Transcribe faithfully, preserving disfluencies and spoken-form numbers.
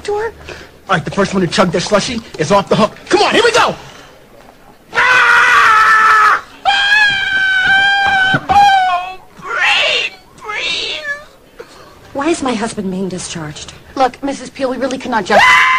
to her? All right, the first one to chug their slushie is off the hook. Come on, here we go! Ah! Ah! Oh, Brainfreeze! Why is my husband being discharged? Look, Missus Peel, we really cannot judge...